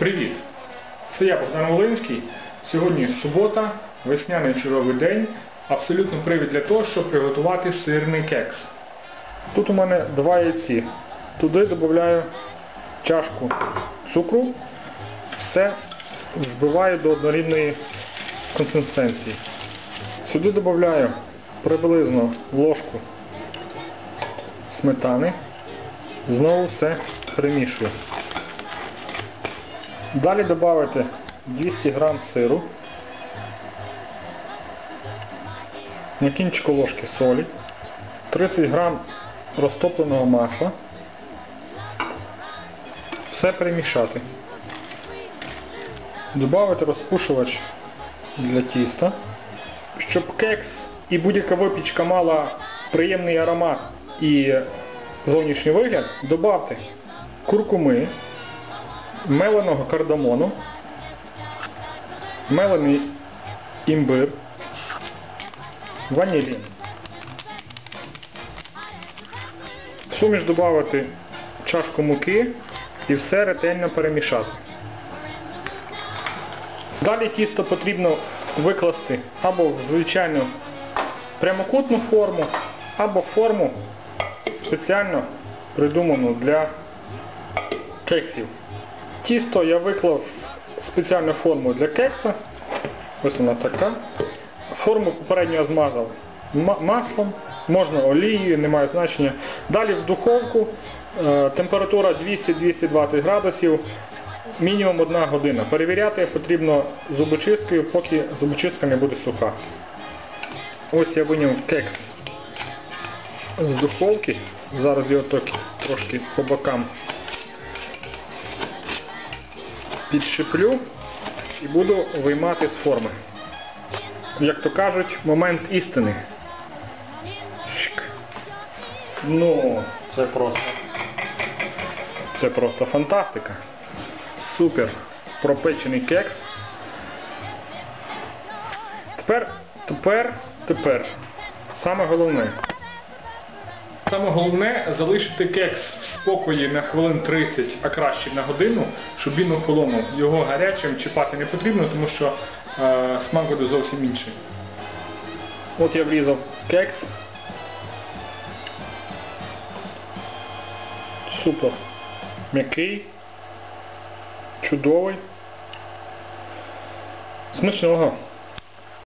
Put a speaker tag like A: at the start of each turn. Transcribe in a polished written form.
A: Привіт! Це я, Богдан Волинський. Сьогодні субота, весняний чудовий день. Абсолютно привід для того, щоб приготувати сирний кекс. Тут у мене 2 яйці. Туди додаю чашку цукру. Все збиваю до однорідної консистенції. Сюди додаю приблизно ложку сметани. Знову все перемішую. Далі додати 200 г сиру, на кінчику ложки солі, 30 г розтопленого масла. Все перемішати. Додати розпушувач для тіста. Щоб кекс і будь-яка випічка мала приємний аромат і зовнішній вигляд, додати куркуми, меленого кардамону, мелений імбир, ванілін. В суміш додати чашку муки і все ретельно перемішати. Далі тісто потрібно викласти або в звичайну прямокутну форму, або в форму спеціально придуману для кексів. Тісто я виклав в спеціальну форму для кекса. Ось вона така. Форму попередньо змазав маслом, можна олією, не має значення. Далі в духовку, температура 200-220 градусів, мінімум 1 година. Перевіряти потрібно зубочисткою, поки зубочистка не буде суха. Ось я виняв кекс з духовки. Зараз його трошки по бокам підщеплю і буду виймати з форми. Як то кажуть, момент істини. Ну, це просто фантастика. Супер пропечений кекс. Тепер саме головне. Саме головне залишити кекс в спокої на хвилин 30, а краще на годину, щоб він охолонув. Його гарячим чіпати не потрібно, тому що смак буде зовсім інший. От я врізав кекс. Супер. М'який. Чудовий. Смачного.